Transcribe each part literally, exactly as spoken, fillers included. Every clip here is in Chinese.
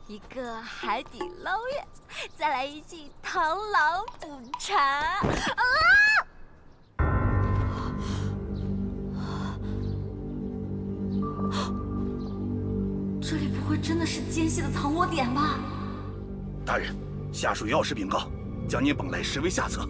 一个海底捞月，再来一剂螳螂捕蝉。啊！这里不会真的是奸细的藏窝点吧？ 大人，下属药师禀告，将您绑来实为下策。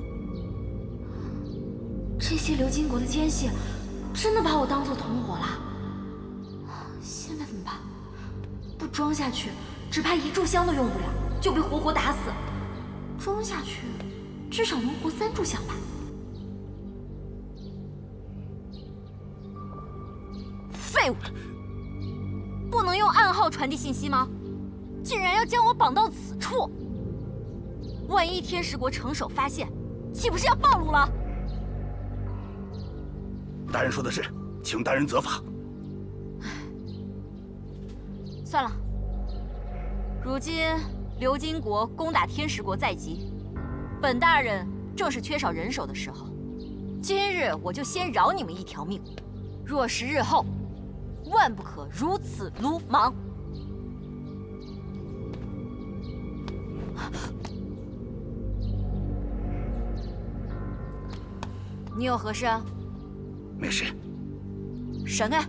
这些流金国的奸细，真的把我当做同伙了？现在怎么办？不装下去，只怕一炷香都用不了，就被活活打死；装下去，至少能活三炷香吧。废物！不能用暗号传递信息吗？竟然要将我绑到此处！万一天石国城守发现，岂不是要暴露了？ 大人说的是，请大人责罚。 算了，如今流金国攻打天石国在即，本大人正是缺少人手的时候。今日我就先饶你们一条命，若是日后，万不可如此鲁莽。你有何事啊？ 没事。 神啊！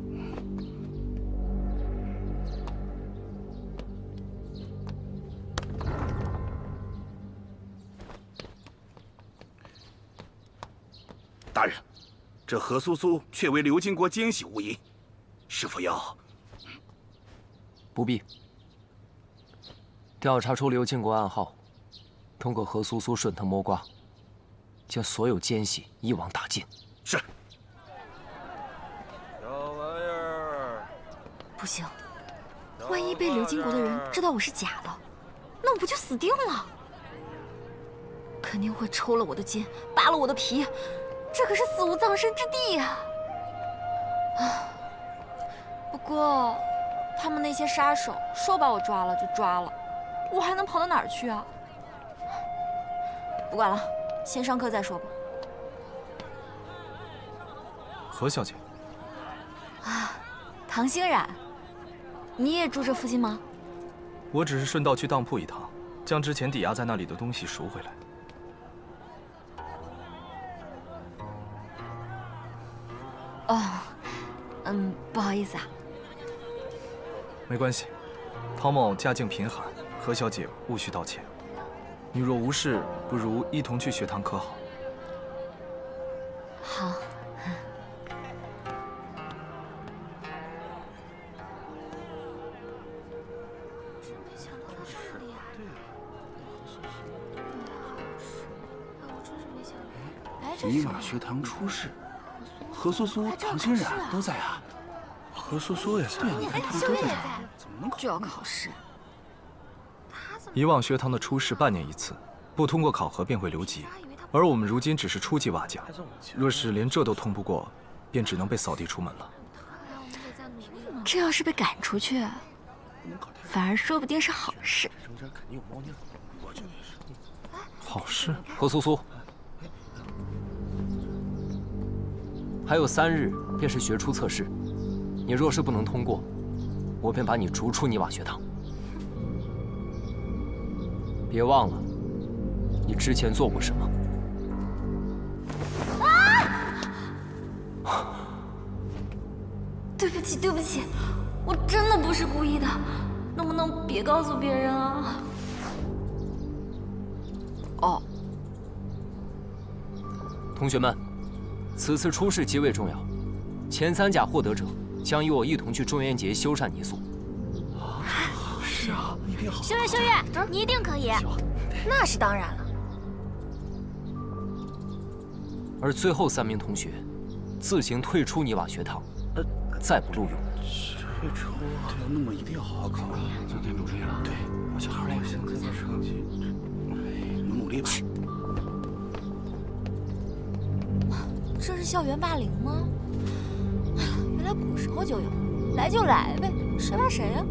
大人，这何苏苏却为流金国奸细无疑，是否要？ 不必。调查出流金国暗号，通过何苏苏顺藤摸瓜，将所有奸细一网打尽。 是。 小玩意儿， 不行，万一被流金国的人知道我是假的，那我不就死定了？肯定会抽了我的筋，扒了我的皮，这可是死无葬身之地呀！啊，不过他们那些杀手说把我抓了就抓了，我还能跑到哪儿去啊？不管了，先上课再说吧。 何小姐。 啊，唐欣然，你也住这附近吗？ 我只是顺道去当铺一趟，将之前抵押在那里的东西赎回来。 哦，嗯，不好意思啊。 没关系，陶某家境贫寒，何小姐勿需道歉。你若无事，不如一同去学堂可好？ 好。 尼玛学堂出事，何苏苏、唐欣然都在啊。 何苏苏也在。 对啊，你看他们都在， 怎么能就要考试？ 以往学堂的出试半年一次，不通过考核便会留级，而我们如今只是初级瓦匠，若是连这都通不过，便只能被扫地出门了。 这要是被赶出去，反而说不定是好事。 好事？ 何苏苏，还有三日便是学初测试，你若是不能通过，我便把你逐出泥瓦学堂。别忘了，你之前做过什么。 啊！对不起，对不起，我真的不是故意的，能不能别告诉别人啊？哦。 同学们，此次出试极为重要，前三甲获得者将与我一同去中元节修缮泥塑。 啊，是啊，一定好。 修月，修月，你一定可以。那是当然了。 而最后三名同学，自行退出泥瓦学堂，呃，再不录用。 退出？对，那么一定要好好考，就得努力了。对，我小孩儿现在的成绩，哎，我们努力吧。 这是校园霸凌吗？哎呀，原来古时候就有，来就来呗，谁怕谁呀？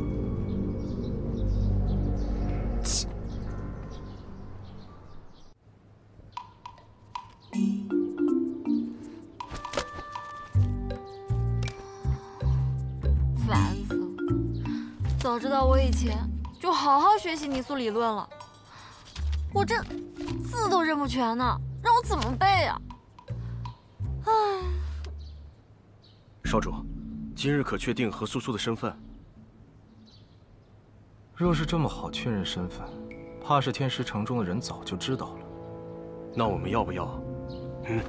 烦死了！早知道我以前就好好学习泥塑理论了。我这字都认不全呢，让我怎么背啊？唉。 少主，今日可确定何苏苏的身份？ 若是这么好确认身份，怕是天石城中的人早就知道了。 那我们要不要？嗯。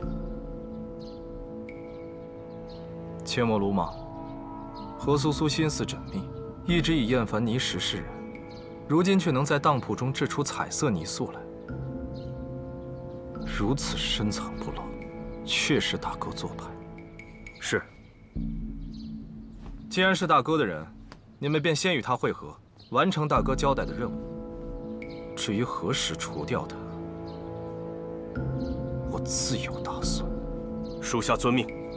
切莫鲁莽。何苏苏心思缜密，一直以厌烦泥石示人，如今却能在当铺中制出彩色泥塑来，如此深藏不露，确是大哥做派。 是。 既然是大哥的人，你们便先与他会合，完成大哥交代的任务。至于何时除掉他，我自有打算。 属下遵命。